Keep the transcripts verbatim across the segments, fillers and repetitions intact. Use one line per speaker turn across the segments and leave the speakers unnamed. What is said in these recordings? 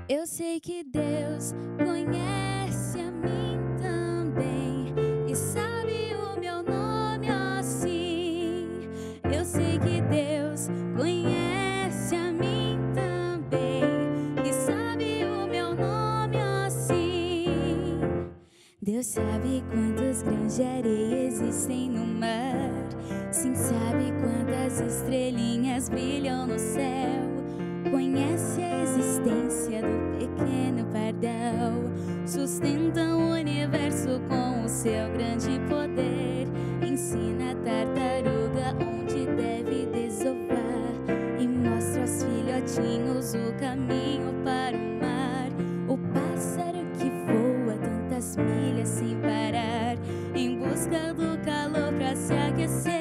Eu sei que Deus conhece a mim também e sabe o meu nome, ó sim. Eu sei que Deus conhece a mim também e sabe o meu nome, ó sim. Deus sabe quantos grãos de areia existem no mar. Sim, sabe quantas estrelinhas brilham no céu. Conhece a existência do pequeno pardal. Sustenta o universo com o seu grande poder. Ensina a tartaruga onde deve desovar e mostra aos filhotinhos o caminho para o mar. O pássaro que voa tantas milhas sem parar em busca do calor para se aquecer.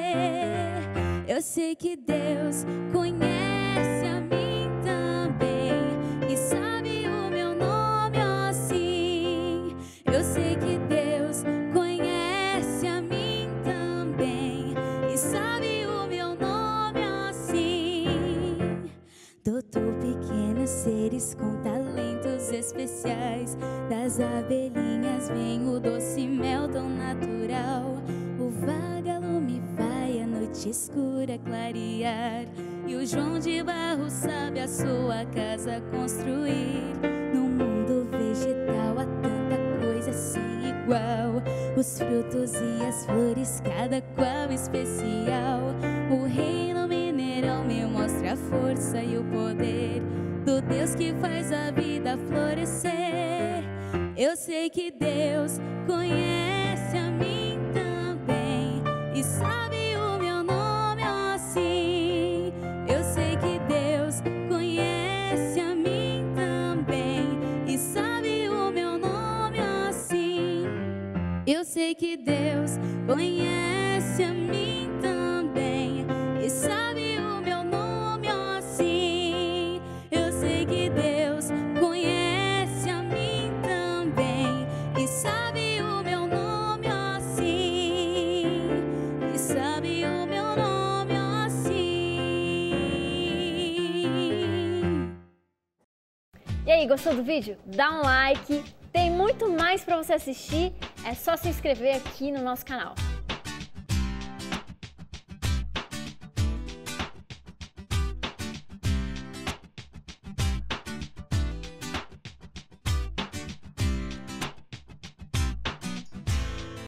Eu sei que Deus conhece a mim também e sabe o meu nome, ó sim. Eu sei que Deus conhece a mim também e sabe o meu nome, ó sim. Dotou pequenos seres com talentos especiais. Das abelhinhas vem o doce mel tão natural. O vagalume vai a noite escura clarear e o João de Barro sabe a sua casa construir. No mundo vegetal há tanta coisa sem igual. Os frutos e as flores, cada qual especial. O reino mineral me mostra a força e o poder do Deus que faz a vida florescer. Eu sei que Deus conhece a mim também e sabe o meu nome, ó sim. Eu sei que Deus conhece a mim também e sabe o meu nome, ó sim. Eu sei que Deus conhece a mim também e sabe o meu nome, ó sim. Eu sei que Deus conhece a mim também e sabe o meu nome, ó sim. E sabe o meu nome, ó sim.
E aí, gostou do vídeo? Dá um like, tem muito mais para você assistir, é só se inscrever aqui no nosso canal.